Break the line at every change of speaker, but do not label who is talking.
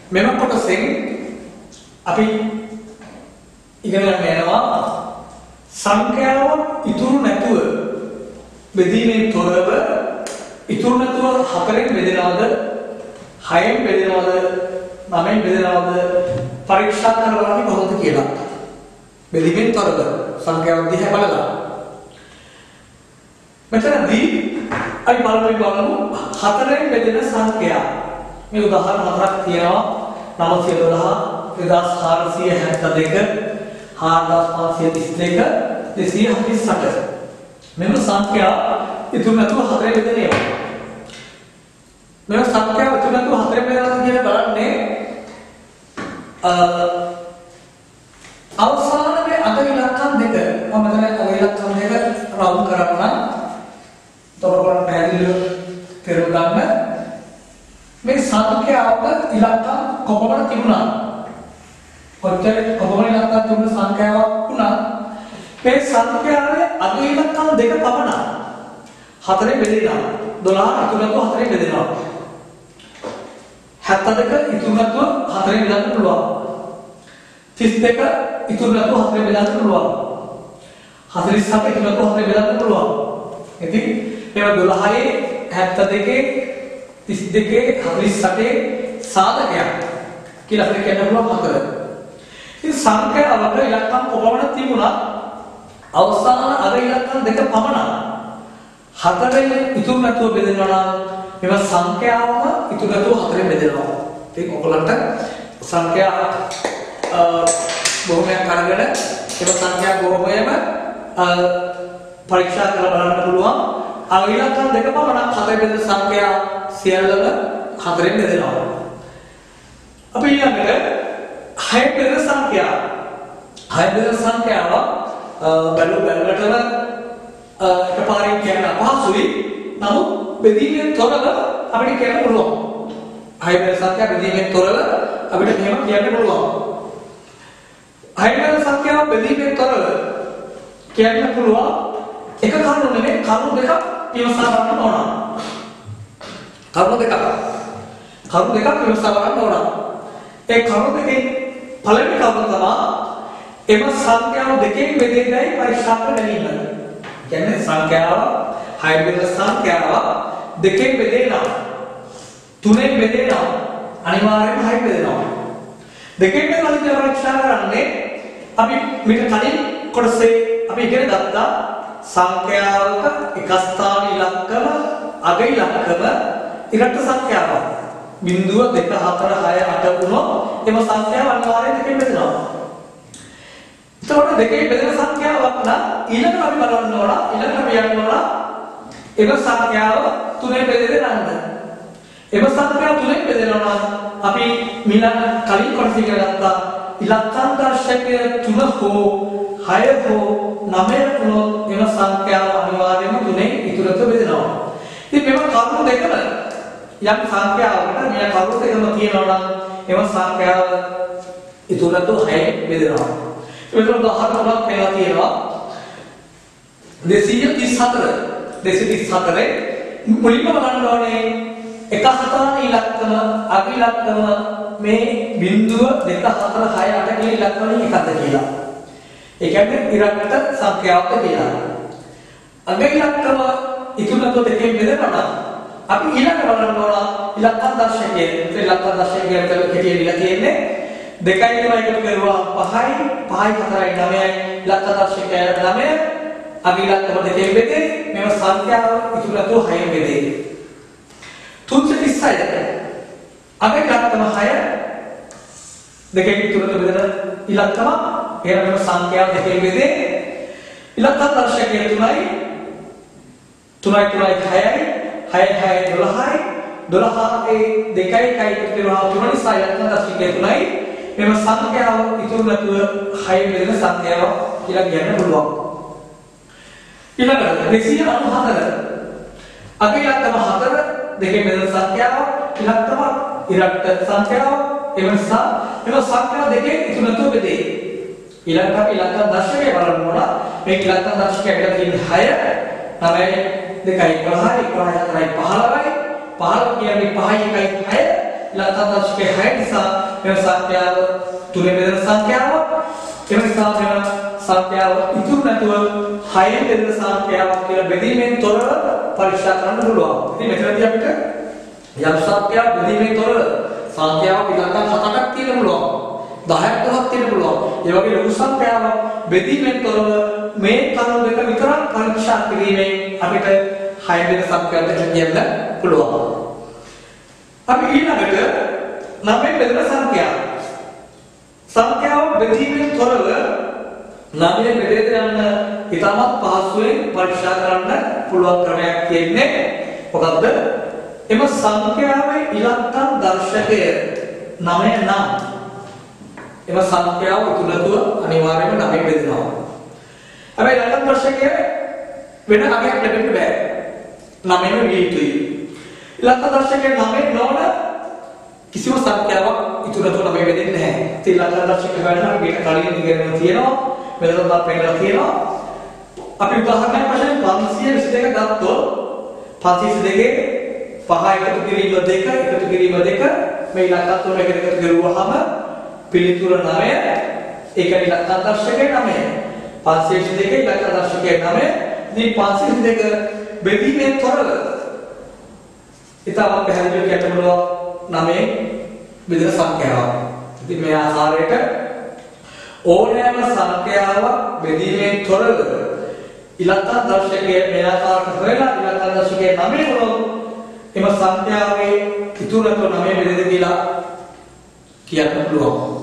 මෙම කොටසෙන් අපි ඉගෙන ගන්න යනවා සංඛ්‍යාව ඉතුරු නැතුව බෙදීමෙන් තොරව ඉතුරු නැතුව 4න් බෙදෙනවද 6න් බෙදෙනවද 9න් බෙදෙනවද පරීක්ෂා කරවන්නේ කොහොමද කියලා. බෙදීමෙන් තොරව සංඛ්‍යාව දිහා බලලා මෙතනදී අපි බලමු 4න් බෙදෙන සංඛ්‍යා. මේ උදාහරණ හතරක් තියෙනවා. 912 2472 4532 248 මෙම සංඛ්‍යා ඉතුරු නැතුව 4 බෙදෙන ඒවා. මෙම සංඛ්‍යාව ඉතුරු නැතුව 4 බෙදනවා කියන බලන්නේ අවසානයේ අග ඉලක්කම් දෙක මම මෙතන අග ඉලක්කම් දෙක රවුම් කරන්න තොරතුරු පැහැදිලිව තේරුම් ගන්න. මේ සංඛ්‍යාවක ඉලක්කම් කොපමණ තිබුණා කොපමණ ඉලක්කම් තිබුණ සංඛ්‍යාවක් වුණා මේ සංඛ්‍යාවේ අග ඉලක්කම් දෙක පමණයි 4 බෙදෙනවා 12 ඉතුරු නැතුව 4 බෙදෙනවා 72 ඉතුරු නැතුව 4 බෙදන්න පුළුවන් 32 ඉතුරු නැතුව 4 බෙදන්න පුළුවන් 47 ඉතුරු නැතුව 4 බෙදන්න පුළුවන්. ඉතින් ඒවා 12 72 32 48 සාධකයක් කියලා අපිට කියන්න පුළුවන් 4. ඉතින් සංඛ්‍යාවක ඉලක්කම් කොපමණ තිබුණා අවසාන අග ඉලක්කම් දෙක පමණයි 4ෙන් ඉතුරු නැතුව බෙදෙනවා නම් මේව සංඛ්‍යාවම ඉතුරු නැතුව 4ෙන් බෙදෙනවා. ඉතින් ඔයගොල්ලන්ට සංඛ්‍යා බොහොමයක් අරගෙන ඒක සංඛ්‍යා බොහොමයම පරීක්ෂා කරලා බලන්න පුළුවන්. අග ඉලක්කම් දෙක පමණක් 4 බෙදෙන සංඛ්‍යා සියල්ලම 4ෙන් බෙදෙනවා. අපි ඊළඟට 6 බෙදෙන සංඛ්‍යාව 6 බෙදෙන සංඛ්‍යාව බැලුවටම එකපාරින් කියන්න අපහසුයි. නමුත් බෙදීමෙන් තොරව අපිට කියන්න පුළුවන්. 6 බෙදෙන සංඛ්‍යාව බෙදීමෙන් තොරව අපිට මෙහෙම කියන්න පුළුවන්. 6 බෙදෙන සංඛ්‍යාව බෙදීමෙන් තොරව කියන්න පුළුවන්. එක කරුණු නෙමෙයි කරුණු දෙකක් විමසා ගන්න ඕන. කරුණු දෙකක් විමසා ගන්න ඕන. ඒ කරුණු දෙකේ පළවෙනි කරුණ තමයි එම සංඛ්‍යාව දෙකෙන් බෙදෙන්නයි පරීක්ෂා කර ගැනීම. කියන්නේ සංඛ්‍යාව 6 බෙදෙන සංඛ්‍යාව දෙකෙන් බෙදෙනවා. 3ෙන් බෙදෙනවා. අනිවාර්යයෙන්ම 6 බෙදෙනවා. දෙකෙන් බෙදලා පරීක්ෂා කරන්නේ අපි මේක කලින් කොටසේ අපි ඉගෙන ගත්තා සංඛ්‍යාවක එක ස්ථාන ඉලක්කම අග ඉලක්කම ඉරට සංඛ්‍යාවක්. 0 2 4 6 8 වුණොත් එම සංඛ්‍යාව අනිවාර්යයෙන් දෙකෙන් බෙදෙනවා. එතකොට දෙකෙන් බෙදෙන සංඛ්‍යාවක් නම් ඊළඟට අපි බලන්න ඕන ඊළඟට අපි යන්න ඕන එම සංඛ්‍යාව 3ෙන් බෙදෙන්න. එම සංඛ්‍යාව 3ෙන් බෙදෙනවා නම් අපි මිලන කලින් කොටස ඉගෙන ගත්තා ඉලක්කම් දර්ශකය 3 හෝ 6 හෝ 9 වුණොත් එම සංඛ්‍යාව අනිවාර්යයෙන්ම 3ෙන් ඉතුරුට බෙදෙනවා. ඉතින් මේව කරුණු දෙකම යම් සංඛ්‍යාවකට මේ කරුණු දෙකම තියෙනවා නම් එම සංඛ්‍යාව ඉතුරුට 6ෙන් බෙදෙනවා. ඒකට උදාහරණයක් මේවා තියෙනවා 234 මුලින්ම බලන්න ඕනේ එක ස්ථාන ඉලක්කම අග ඉලක්කම මේ 0 2 4 6 8 කියන ඉලක්ක වලින් එකක්ද කියලා. ඒ කියන්නේ ඉරකට සංඛ්‍යාවක් කියලා. අග ඉලක්කම ඉතුරු නැතුව දෙකෙන් බෙදෙනවා නම් අපි ඊළඟ බලන්න ඕන ඉලක්කම් දර්ශකය. ඉලක්කම් දර්ශකය කියලා කෙටියෙන් තියෙන්නේ 2යි 3යි එකතු කරුවා 5යි 5යි 4යි 9යි ඉලක්ක දර්ශකය 9 අග ඉලක්කම දෙකෙන් බෙදේ මේව සංඛ්‍යාව ඉතුරු නැතුව 6ෙන් බෙදේ. 336 අග ඉලක්කම 6 දෙකෙන් ඉතුරු නැතුව බෙදෙන ඉලක්කම එහෙනම් මේව සංඛ්‍යාව දෙකෙන් බෙදේ ඉලක්ක දර්ශකය 3යි 3යි 6යි 6යි 12යි 12ේ 2යි 1යි එකතු කරනවා 3 නිසා ඉලක්ක දර්ශකය 3යි මෙම සංඛ්‍යාව ඉතුරු නැතුව 6 බෙදෙන සංඛ්‍යාව කියලා කියන්න පුළුවන්. ඊළඟට 294 අග ඉලක්කම 4 දෙකෙන් බෙදෙන සංඛ්‍යාව ඉලක්කම ඉරට සංඛ්‍යාව ඒ නිසා මෙම සංඛ්‍යාව දෙකෙන් ඉතුරු නැතුව බෙදේ. ඊළඟට අපි ඉලක්ක දර්ශකය බලන්න ඕන. මේ ඉලක්ක දර්ශකය අපිට තියෙන්නේ 6 9 2යි 11යි 11යි 4යි 15යි 15 කියන්නේ 5යි 1යි 6 ඉලක්කම් දශකයේ 6 නිසා මෙම සංඛ්‍යාව තුනේ බෙදෙන සංඛ්‍යාව ඒ නිසා මෙම සංඛ්‍යාව ඉතුරු නැතුව 6 බෙදෙන සංඛ්‍යාවක් කියලා බෙදීමෙන් තොරව පරීක්ෂා කරන්න පුළුවන්. ඉතින් මෙතනදී අපිට යම් සංඛ්‍යාවක් බෙදීමෙන් තොරව සංඛ්‍යාවක් ඉලක්කම් 7ක් තියෙන්න පුළුවන්. 10ක් 12ක් තියෙන්න පුළුවන්. ඒ වගේ ලොකු සංඛ්‍යාවක් බෙදීමෙන් තොරව මේ කරුණු දෙක විතරක් පරීක්ෂා කිරීමෙන් අපිට 6 වෙනි සංඛ්‍යාවට කියන්න පුළුවන්. අපි ඊළඟට 9 බෙදෙන සංඛ්‍යාව. සංඛ්‍යාව බෙදීමෙන් තොරව 9 බෙදෙද යන ඉතාමත් පහසුවෙන් පරීක්ෂා කරන්න පුළුවන් ක්‍රමයක් තියෙන්නේ. මොකද්ද? එම සංඛ්‍යාවේ ඉලක්කම් දර්ශකය 9 නම් එම සංඛ්‍යාව තුනතුව අනිවාර්යයෙන්ම 9 බෙදෙනවා. හැබැයි ඉලක්කම් දර්ශකය වෙන අගයක් ලැබෙන්න බෑ. 9ම විය යුතුයි. ඉලක්කම් දර්ශකය 9 නොවන කිසිම සංඛ්‍යාවක් ඉතුරුතුව 9 බෙදෙන්නේ නැහැ. ඒ ඉලක්කම් දර්ශකය ගන්න අපි කලින් ඉගෙනගෙන තියෙනවා. මෙතන තමයි පෙන්නලා තියෙනවා. අපි උදාහරණයක් වශයෙන් 522 ගත්තොත් 522 5 එකතු කිරීම 2 එකතු කිරීම 2 මේ ඉලක්ක තුන එකට එකතු කරුවාම පිළිතුර 9 ඒක ඉලක්ක දර්ශකයේ 9 522 ඉලක්ක දර්ශකයේ 9 ඉතින් 522 බෙදීමෙන් තොරව ඉතාලම පැහැදිලිව කියන්න පුළුවන් 9 බෙදෙන සංඛ්‍යාවක්. ඉතින් මේ ආකාරයට ඕනෑම සංඛ්‍යාවක් බෙදීමෙන් තොරව ඉලක්ක දර්ශකයේ මේ ආකාරයට හොයලා ඉලක්ක දර්ශකයේ 9 වුණොත් එම සංඛ්‍යාවේ ඉතුරුතු 9 බෙදෙද කියලා කියන්න පුළුවන්.